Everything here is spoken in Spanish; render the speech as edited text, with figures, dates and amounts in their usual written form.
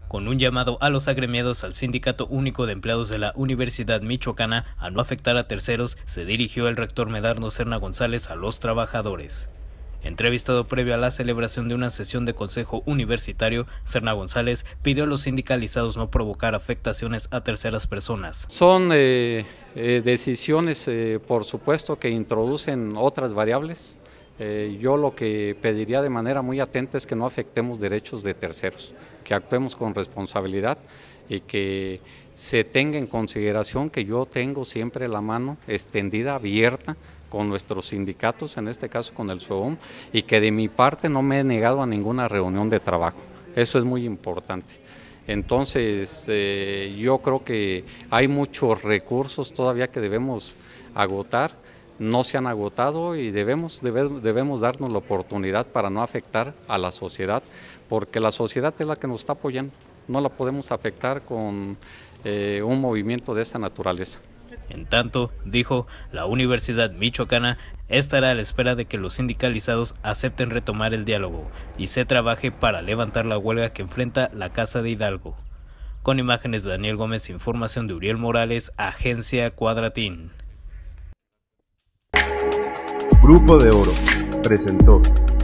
Con un llamado a los agremiados al Sindicato Único de Empleados de la Universidad Michoacana a no afectar a terceros, se dirigió el rector Medardo Serna González a los trabajadores. Entrevistado previo a la celebración de una sesión de consejo universitario, Serna González pidió a los sindicalizados no provocar afectaciones a terceras personas. Son decisiones, por supuesto, que introducen otras variables. Yo lo que pediría de manera muy atenta es que no afectemos derechos de terceros, que actuemos con responsabilidad y que se tenga en consideración que yo tengo siempre la mano extendida, abierta, con nuestros sindicatos, en este caso con el SUEOM, y que de mi parte no me he negado a ninguna reunión de trabajo. Eso es muy importante. Entonces, yo creo que hay muchos recursos todavía que debemos agotar, no se han agotado y debemos darnos la oportunidad para no afectar a la sociedad, porque la sociedad es la que nos está apoyando, no la podemos afectar con un movimiento de esa naturaleza. En tanto, dijo, la Universidad Michoacana estará a la espera de que los sindicalizados acepten retomar el diálogo y se trabaje para levantar la huelga que enfrenta la Casa de Hidalgo. Con imágenes de Daniel Gómez, información de Uriel Morales, Agencia Cuadratín. Grupo de Oro presentó